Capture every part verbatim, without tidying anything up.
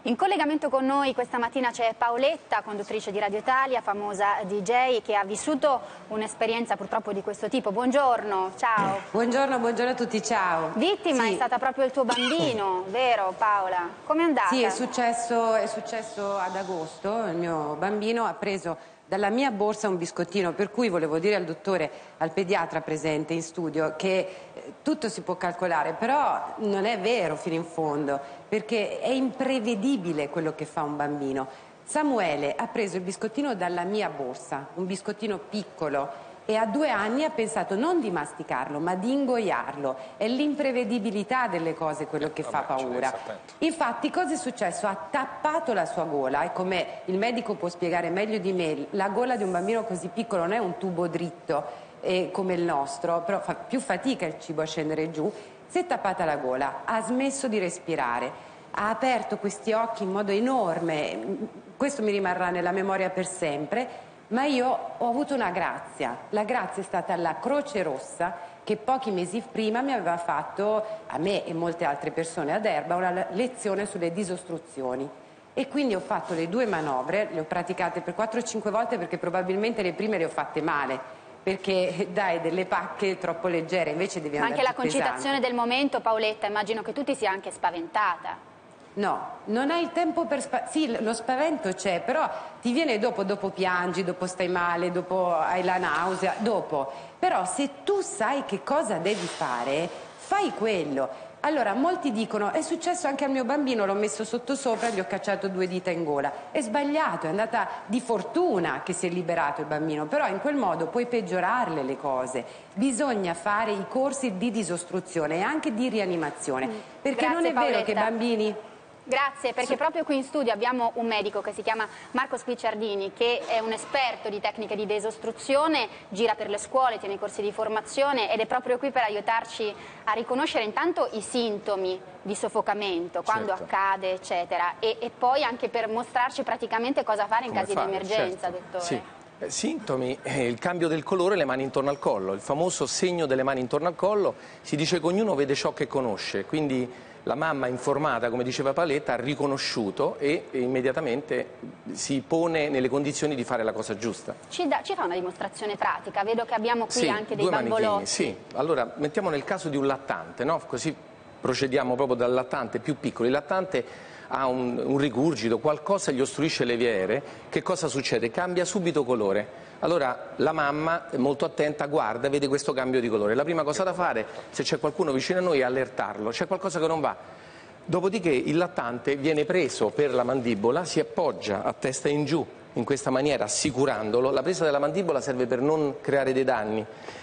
In collegamento con noi questa mattina c'è Paoletta, conduttrice di Radio Italia, famosa D J, che ha vissuto un'esperienza purtroppo di questo tipo. Buongiorno, ciao. Buongiorno, buongiorno a tutti, ciao. Vittima sì. è stata proprio il tuo bambino, vero Paola? Com'è andata? Sì, è successo, è successo ad agosto. Il mio bambino ha preso dalla mia borsa un biscottino, per cui volevo dire al dottore, al pediatra presente in studio, che tutto si può calcolare, però non è vero fino in fondo, perché è imprevedibile quello che fa un bambino. Samuele ha preso il biscottino dalla mia borsa, un biscottino piccolo, e a due anni ha pensato non di masticarlo, ma di ingoiarlo. È l'imprevedibilità delle cose quello che fa paura. Infatti, cosa è successo? Ha tappato la sua gola, e come il medico può spiegare meglio di me, la gola di un bambino così piccolo non è un tubo dritto eh, come il nostro, però fa più fatica il cibo a scendere giù. Si è tappata la gola, ha smesso di respirare, ha aperto questi occhi in modo enorme, questo mi rimarrà nella memoria per sempre. Ma io ho avuto una grazia, la grazia è stata la Croce Rossa che pochi mesi prima mi aveva fatto, a me e molte altre persone ad Erba, una lezione sulle disostruzioni. E quindi ho fatto le due manovre, le ho praticate per quattro o cinque volte perché probabilmente le prime le ho fatte male, perché dai delle pacche troppo leggere, invece devi andare. Ma anche la concitazione del momento, Paoletta, immagino che tu ti sia anche spaventata. No, non hai il tempo per... Spa sì, lo spavento c'è, però ti viene dopo, dopo piangi, dopo stai male, dopo hai la nausea, dopo. Però se tu sai che cosa devi fare, fai quello. Allora, molti dicono, è successo anche al mio bambino, l'ho messo sotto sopra e gli ho cacciato due dita in gola. È sbagliato, è andata di fortuna che si è liberato il bambino, però in quel modo puoi peggiorarle le cose. Bisogna fare i corsi di disostruzione e anche di rianimazione, perché Grazie, non è Paoletta. vero che i bambini... Grazie, perché proprio qui in studio abbiamo un medico che si chiama Marco Spicciardini, che è un esperto di tecniche di desostruzione, gira per le scuole, tiene corsi di formazione ed è proprio qui per aiutarci a riconoscere intanto i sintomi di soffocamento, quando certo. accade, eccetera, e, e poi anche per mostrarci praticamente cosa fare in Come casi fare, di emergenza, certo. dottore. Sì. Eh, sintomi, eh, il cambio del colore e le mani intorno al collo, il famoso segno delle mani intorno al collo. Si dice che ognuno vede ciò che conosce, quindi la mamma informata, come diceva Paoletta, ha riconosciuto e, e immediatamente si pone nelle condizioni di fare la cosa giusta. Ci, da, ci fa una dimostrazione pratica, vedo che abbiamo qui sì, anche dei due bambolotti. manichini, sì. Allora, mettiamo nel caso di un lattante, no? Così procediamo proprio dal lattante più piccolo. Il lattante ha un, un rigurgito, qualcosa gli ostruisce le vie aeree, che cosa succede? Cambia subito colore. Allora la mamma, molto attenta, guarda, vede questo cambio di colore. La prima cosa da fare, se c'è qualcuno vicino a noi, è allertarlo, c'è qualcosa che non va. Dopodiché il lattante viene preso per la mandibola, si appoggia a testa in giù, in questa maniera, assicurandolo. La presa della mandibola serve per non creare dei danni.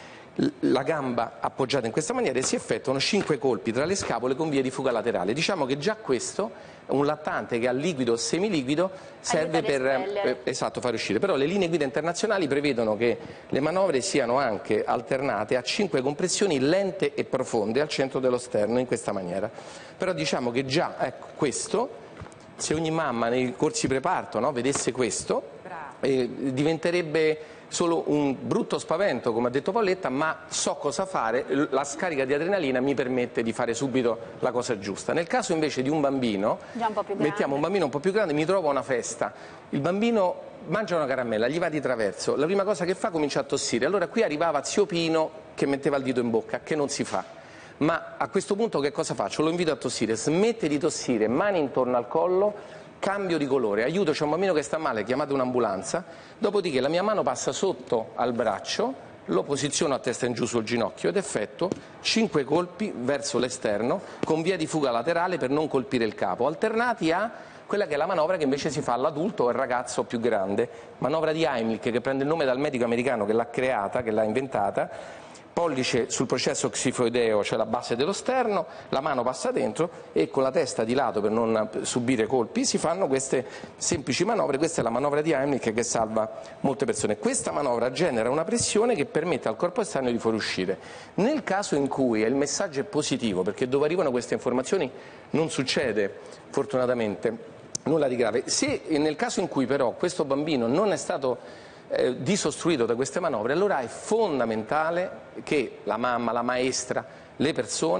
La gamba appoggiata in questa maniera e si effettuano cinque colpi tra le scapole con via di fuga laterale. Diciamo che già questo, un lattante che ha liquido o semiliquido, serve per eh, esatto, fare uscire. Però le linee guida internazionali prevedono che le manovre siano anche alternate a cinque compressioni lente e profonde al centro dello sterno, in questa maniera. Però diciamo che già, ecco, questo, se ogni mamma nei corsi preparto, no, vedesse questo, eh, diventerebbe solo un brutto spavento, come ha detto Paoletta, ma so cosa fare, la scarica di adrenalina mi permette di fare subito la cosa giusta. Nel caso invece di un bambino, Già un po' più mettiamo un bambino un po' più grande, mi trovo a una festa, il bambino mangia una caramella, gli va di traverso, la prima cosa che fa comincia a tossire. Allora qui arrivava zio Pino che metteva il dito in bocca, che non si fa. Ma a questo punto che cosa faccio? Lo invito a tossire, smette di tossire, mani intorno al collo, cambio di colore, aiuto, c'è un bambino che sta male, chiamate un'ambulanza, dopodiché la mia mano passa sotto al braccio, lo posiziono a testa in giù sul ginocchio ed effetto cinque colpi verso l'esterno con via di fuga laterale per non colpire il capo, alternati a quella che è la manovra che invece si fa all'adulto o al ragazzo più grande, manovra di Heimlich, che prende il nome dal medico americano che l'ha creata, che l'ha inventata. Pollice sul processo xifoideo, cioè la base dello sterno, la mano passa dentro e con la testa di lato per non subire colpi si fanno queste semplici manovre. Questa è la manovra di Heimlich che salva molte persone. Questa manovra genera una pressione che permette al corpo estraneo di fuoriuscire. Nel caso in cui il messaggio è positivo, perché dove arrivano queste informazioni non succede fortunatamente nulla di grave, se nel caso in cui però questo bambino non è stato Eh, disostruito da queste manovre, allora è fondamentale che la mamma, la maestra, le persone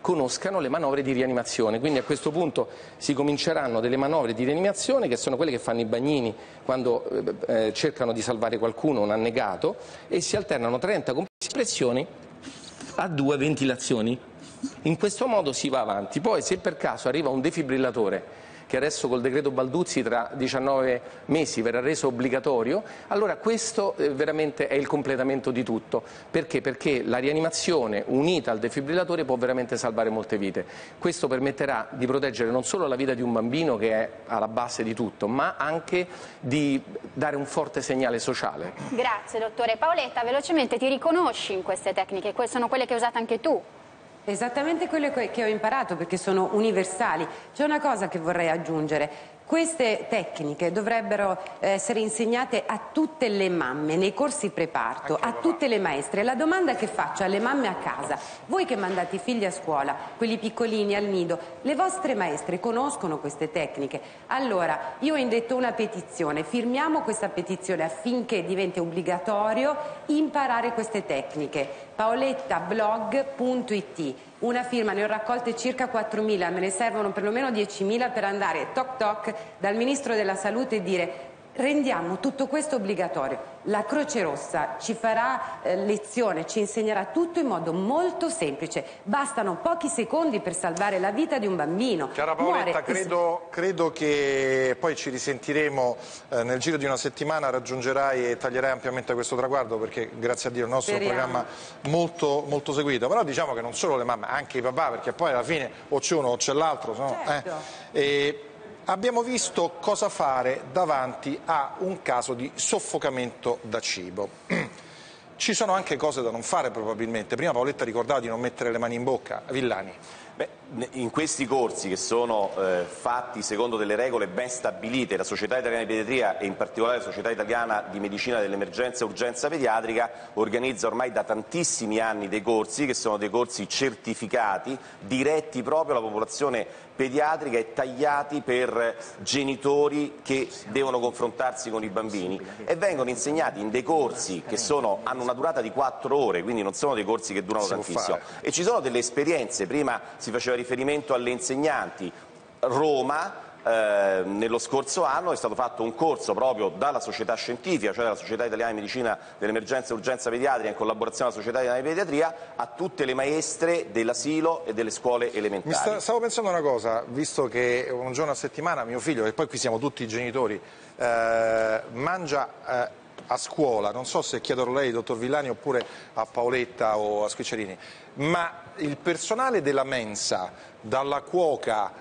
conoscano le manovre di rianimazione. Quindi a questo punto si cominceranno delle manovre di rianimazione che sono quelle che fanno i bagnini quando eh, cercano di salvare qualcuno, un annegato, e si alternano trenta compressioni a due ventilazioni. In questo modo si va avanti. Poi se per caso arriva un defibrillatore, che adesso col decreto Balduzzi tra diciannove mesi verrà reso obbligatorio, allora questo eh, veramente è il completamento di tutto. Perché? Perché la rianimazione unita al defibrillatore può veramente salvare molte vite. Questo permetterà di proteggere non solo la vita di un bambino, che è alla base di tutto, ma anche di dare un forte segnale sociale. Grazie dottore. Paoletta, velocemente, ti riconosci in queste tecniche? Sono quelle che hai usato anche tu? Esattamente quello che ho imparato, perché sono universali. C'è una cosa che vorrei aggiungere. Queste tecniche dovrebbero essere insegnate a tutte le mamme nei corsi preparto, a tutte le maestre. La domanda che faccio alle mamme a casa: voi che mandate i figli a scuola, quelli piccolini al nido, le vostre maestre conoscono queste tecniche? Allora, io ho indetto una petizione, firmiamo questa petizione affinché diventi obbligatorio imparare queste tecniche. paolettablog punto it. Una firma, ne ho raccolte circa quattromila, me ne servono perlomeno diecimila per andare toc toc dal Ministro della Salute e dire: rendiamo tutto questo obbligatorio. La Croce Rossa ci farà eh, lezione, ci insegnerà tutto in modo molto semplice. Bastano pochi secondi per salvare la vita di un bambino. Cara Paoletta, Muore... credo, credo che poi ci risentiremo eh, nel giro di una settimana, raggiungerai e taglierai ampiamente questo traguardo, perché grazie a Dio il nostro è un programma molto, molto seguito. Però diciamo che non solo le mamme, anche i papà, perché poi alla fine o c'è uno o c'è l'altro. No? Certo. Eh, e... Abbiamo visto cosa fare davanti a un caso di soffocamento da cibo. Ci sono anche cose da non fare probabilmente. Prima Paoletta ricordava di non mettere le mani in bocca. Villani. Beh, in questi corsi, che sono eh, fatti secondo delle regole ben stabilite, la Società Italiana di Pediatria e in particolare la Società Italiana di Medicina dell'Emergenza e Urgenza Pediatrica organizza ormai da tantissimi anni dei corsi, che sono dei corsi certificati, diretti proprio alla popolazione pediatrica e tagliati per genitori che devono confrontarsi con i bambini, e vengono insegnati in dei corsi che sono, hanno una durata di quattro ore, quindi non sono dei corsi che durano tantissimo, e ci sono delle esperienze. Prima si faceva riferimento alle insegnanti. Roma eh, nello scorso anno è stato fatto un corso proprio dalla società scientifica, cioè dalla Società Italiana di Medicina dell'Emergenza e Urgenza Pediatrica in collaborazione con la Società Italiana di Pediatria, a tutte le maestre dell'asilo e delle scuole elementari. Mi sta, stavo pensando una cosa, visto che un giorno a settimana mio figlio, e poi qui siamo tutti i genitori, eh, mangia eh, a scuola, non so se chiederò a lei, dottor Villani, oppure a Paoletta o a Squiccerini, ma il personale della mensa, dalla cuoca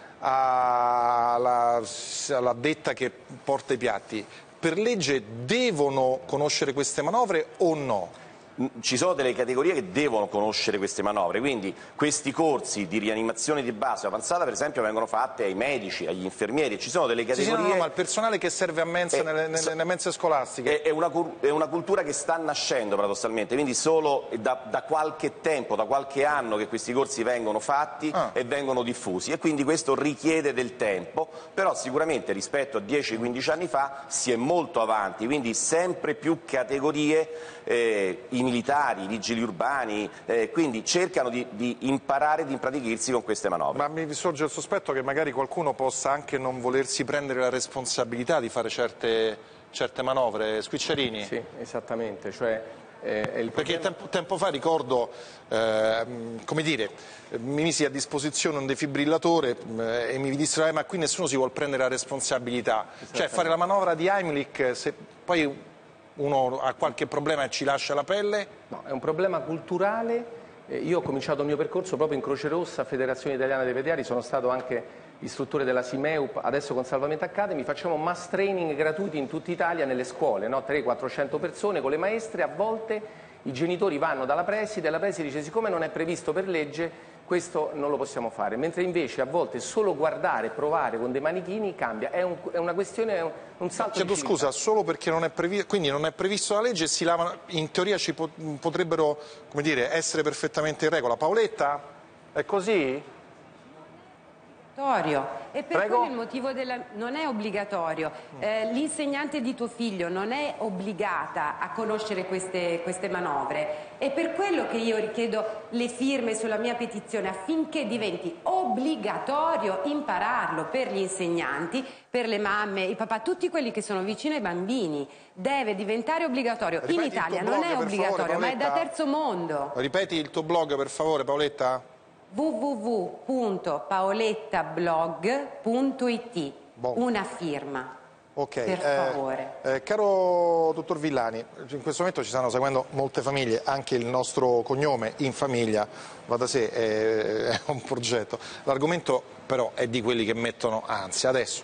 alla, alla detta che porta i piatti, per legge devono conoscere queste manovre o no? Ci sono delle categorie che devono conoscere queste manovre, quindi questi corsi di rianimazione di base avanzata per esempio vengono fatti ai medici, agli infermieri. Ci sono delle categorie... Sì, sì, no, no, ma il personale che serve a mensa è, nelle, nelle, nelle mense scolastiche... È una, è una cultura che sta nascendo paradossalmente, quindi solo da, da qualche tempo, da qualche anno che questi corsi vengono fatti ah. e vengono diffusi, e quindi questo richiede del tempo, però sicuramente rispetto a dieci quindici anni fa si è molto avanti, quindi sempre più categorie, eh, i militari, i vigili urbani, eh, quindi cercano di, di imparare, di impratichirsi con queste manovre. Ma mi sorge il sospetto che magari qualcuno possa anche non volersi prendere la responsabilità di fare certe, certe manovre. Squiccerini? Sì, esattamente. Cioè, eh, è il Perché problema... tempo, tempo fa ricordo, eh, come dire, mi misi a disposizione un defibrillatore eh, e mi dissero eh, ma qui nessuno si vuole prendere la responsabilità. Cioè fare la manovra di Heimlich, se poi uno ha qualche problema e ci lascia la pelle? No, è un problema culturale. Eh, io ho cominciato il mio percorso proprio in Croce Rossa, Federazione Italiana dei Pediatri, sono stato anche istruttore della Simeup, adesso con Salvamento Academy, facciamo mass training gratuiti in tutta Italia nelle scuole, no? trecento quattrocento persone con le maestre, a volte i genitori vanno dalla preside e la preside dice siccome non è previsto per legge questo non lo possiamo fare, mentre invece a volte solo guardare, provare con dei manichini cambia, è, un, è una questione, è un, un salto Chiedo di civiltà. Scusa, solo perché non è previsto, quindi non è previsto la legge, si lavano, in teoria ci po potrebbero, come dire, essere perfettamente in regola. Paoletta? È così? Vittorio, E per Prego. quello il motivo della... non è obbligatorio. Eh, l'insegnante di tuo figlio non è obbligata a conoscere queste, queste manovre. È per quello che io richiedo le firme sulla mia petizione, affinché diventi obbligatorio impararlo per gli insegnanti, per le mamme, i papà, tutti quelli che sono vicini ai bambini. Deve diventare obbligatorio. Ripeti In il tuo Italia blog, non è per obbligatorio, favore, ma è da Paoletta. terzo mondo. Ripeti il tuo blog per favore, Paoletta. w w w punto paolettablog punto i t. Bon. Una firma. Ok, Per favore. Eh, eh, caro dottor Villani, in questo momento ci stanno seguendo molte famiglie, anche il nostro cognome in famiglia, va da sé, è, è un progetto. L'argomento però è di quelli che mettono ansia. Adesso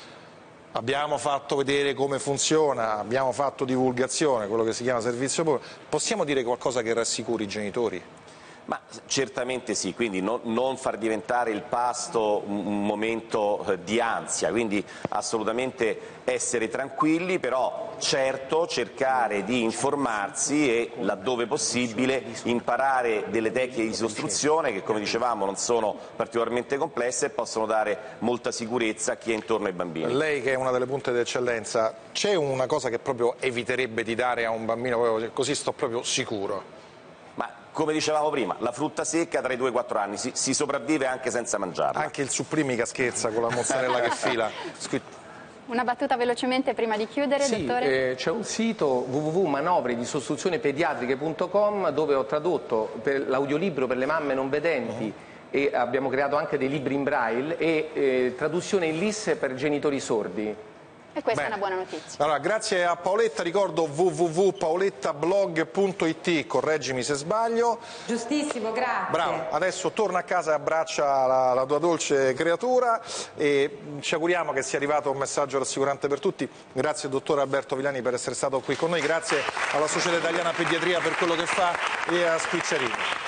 abbiamo fatto vedere come funziona, abbiamo fatto divulgazione, quello che si chiama servizio pubblico. Possiamo dire qualcosa che rassicuri i genitori? Ma certamente sì, quindi non, non far diventare il pasto un, un momento eh, di ansia, quindi assolutamente essere tranquilli, però certo cercare di informarsi e, laddove possibile, imparare delle tecniche di istruzione che, come dicevamo, non sono particolarmente complesse e possono dare molta sicurezza a chi è intorno ai bambini. Lei che è una delle punte d'eccellenza, c'è una cosa che proprio eviterebbe di dare a un bambino, così sto proprio sicuro? Ma come dicevamo prima, la frutta secca tra i due e i quattro anni si, si sopravvive anche senza mangiarla. Anche il supplimica scherza con la mozzarella che fila. Una battuta velocemente prima di chiudere, sì, dottore? Eh, c'è un sito w w w punto manovre di sostituzione pediatriche punto com dove ho tradotto per l'audiolibro per le mamme non vedenti uh-huh. e abbiamo creato anche dei libri in braille e eh, traduzione in L I S per genitori sordi. E questa Bene. è una buona notizia. Allora, grazie a Paoletta, ricordo w w w punto paolettablog punto i t, correggimi se sbaglio. Giustissimo, grazie. Bravo, adesso torna a casa e abbraccia la, la tua dolce creatura e ci auguriamo che sia arrivato un messaggio rassicurante per tutti. Grazie dottor Alberto Villani per essere stato qui con noi, grazie alla Società Italiana Pediatria per quello che fa e a Squicciarini.